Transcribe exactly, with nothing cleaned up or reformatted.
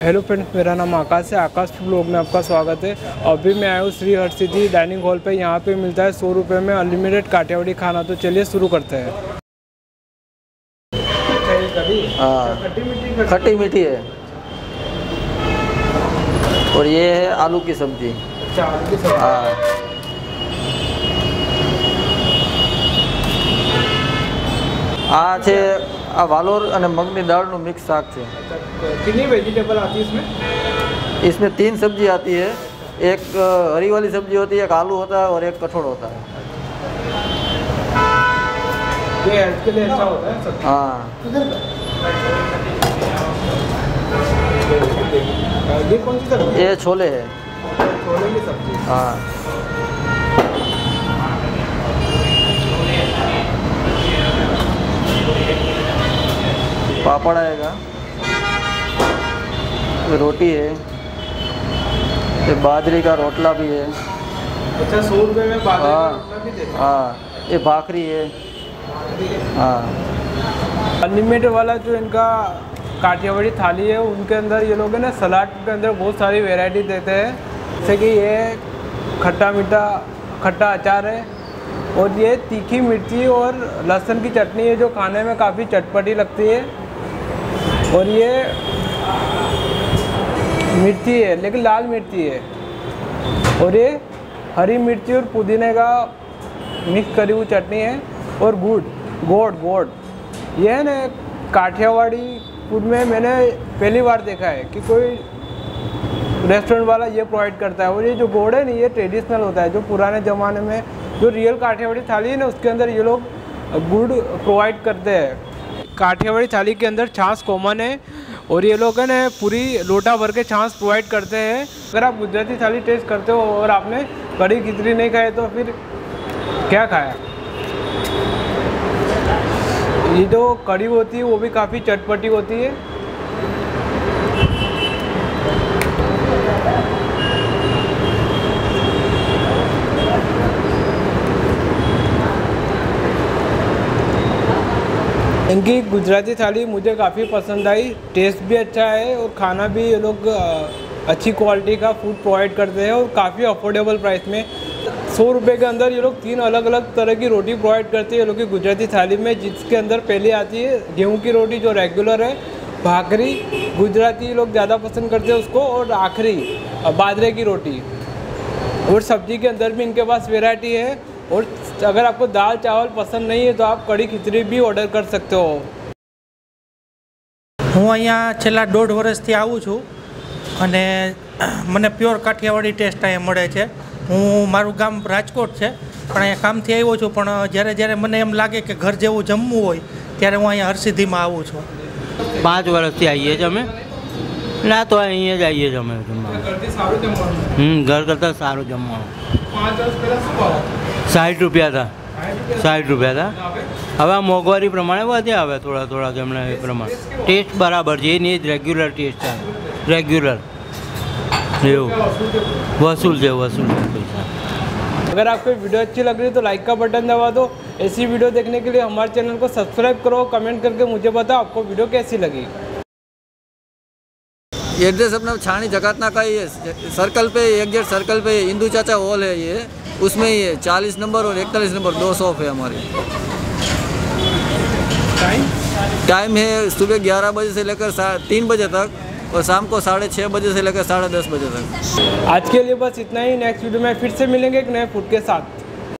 Hello friends, मेरा नाम आकाश है। आकाश ब्लॉग में आपका स्वागत है। अभी मैं आया हूँ श्री हरसिद्धि डाइनिंग हॉल पे। यहाँ पे मिलता है सौ रुपये में अनलिमिटेड काठियावाड़ी खाना। तो चलिए शुरू करते हैं। हाँ, खट्टी मीठी है और ये है आलू की सब्जी। अच्छा, आलू की सब्जी। हाँ, आ છે આ વાલોર અને મગની દાળનું મિક્સ શાક છે। कितनी वेजिटेबल आती है इसमें? इसमें तीन सब्जी आती है। एक हरी वाली सब्जी होती है, एक आलू होता है और एक कठोल होता है। ये हेल्थ के लिए अच्छा होता है। हाँ, ये कौन सी सब्जी? ये छोले है। छोले की सब्जी। हाँ, पापड़ आएगा, रोटी है, ये बाजरे का रोटला भी है। अच्छा, सौ रुपये में बाजरे का रोटला भी देते हैं? हाँ, ये भाखरी है। हाँ, अनलिमिटेड वाला जो इनका काठियावाड़ी थाली है, उनके अंदर ये लोग है ना सलाद के अंदर बहुत सारी वैरायटी देते हैं। जैसे कि ये खट्टा मीठा खट्टा अचार है और ये तीखी मिर्ची और लहसुन की चटनी है जो खाने में काफ़ी चटपटी लगती है। और ये मिर्ची है लेकिन लाल मिर्ची है। और ये हरी मिर्ची और पुदीने का मिक्स करी हुई चटनी है और गुड़ गोड़ गोड़ ये है ना काठियावाड़ी फूड में मैंने पहली बार देखा है कि कोई रेस्टोरेंट वाला ये प्रोवाइड करता है। और ये जो गोड़ है ना, ये ट्रेडिशनल होता है। जो पुराने ज़माने में जो रियल काठियावाड़ी थाली है ना, उसके अंदर ये लोग गुड़ प्रोवाइड करते हैं। काठियावाड़ी थाली के अंदर छाछ कॉमन है और ये लोग है ना पूरी लोटा भर के छाछ प्रोवाइड करते हैं। अगर आप गुजराती थाली टेस्ट करते हो और आपने कड़ी खिचड़ी नहीं खाए तो फिर क्या खाया। ये जो कड़ी होती है वो भी काफ़ी चटपटी होती है। इनकी गुजराती थाली मुझे काफ़ी पसंद आई। टेस्ट भी अच्छा है और खाना भी ये लोग अच्छी क्वालिटी का फूड प्रोवाइड करते हैं और काफ़ी अफोर्डेबल प्राइस में। सौ रुपये के अंदर ये लोग तीन अलग अलग तरह की रोटी प्रोवाइड करते हैं ये लोग की गुजराती थाली में। जिसके अंदर पहले आती है गेहूं की रोटी जो रेगुलर है, भाकरी गुजराती लोग ज़्यादा पसंद करते हैं उसको, और आखिरी बाजरे की रोटी। और सब्जी के अंदर भी इनके पास वेराइटी है। और अगर आपको दाल चावल पसंद नहीं है तो आप कड़ी खिचड़ी भी ऑर्डर कर सकते हो। હું અહીંયા છેલ્લા દોઢ વર્ષથી આવું છું અને મને પ્યોર કાઠિયાવાડી ટેસ્ટ અહીંયા મળે છે। હું મારું ગામ રાજકોટ છે પણ અહીંયા કામથી આવ્યો છું, પણ જ્યારે જ્યારે મને એમ લાગે કે ઘર જેવું જમવું હોય ત્યારે હું અહીંયા હરસિદ્ધિમાં આવું છું। પાંચ વર્ષથી આવીએ છીએ અમે, ના તો અહીંયા જ આવીએ છીએ અમે જમવાનું। હમ ઘર કરતાં સારું જમવાનું। સાઠ રૂપિયા હતા સાઠ રૂપિયા હતા હવે આ મોંઘવારી પ્રમાણે વધ્યા હવે થોડા થોડા જમણા એ પ્રમાણે। ટેસ્ટ બરાબર છે, એ નહીં રેગ્યુલર ટેસ્ટ છે, રેગ્યુલર એવું વसूल છે વसूल છે पैसा। अगर आपको वीडियो अच्छी लग रही है तो लाइक का बटन दबा दो। ऐसी वीडियो देखने के लिए हमारे चैनल को सब्सक्राइब करो। कमेंट करके मुझे बताओ आपको वीडियो कैसी लगी। एड्रेस अपना छाणी जगातना का ही है, सर्कल पे एग्जैक्ट सर्कल पे हिंदू चाचा हॉल है, ये उसमें ही है। चालीस नंबर और इकतालीस नंबर दो शॉप है हमारी। टाइम टाइम है सुबह ग्यारह बजे से लेकर तीन बजे तक और शाम को साढ़े छः बजे से लेकर साढ़े दस बजे तक। आज के लिए बस इतना ही। नेक्स्ट वीडियो में फिर से मिलेंगे एक नए फूड के साथ।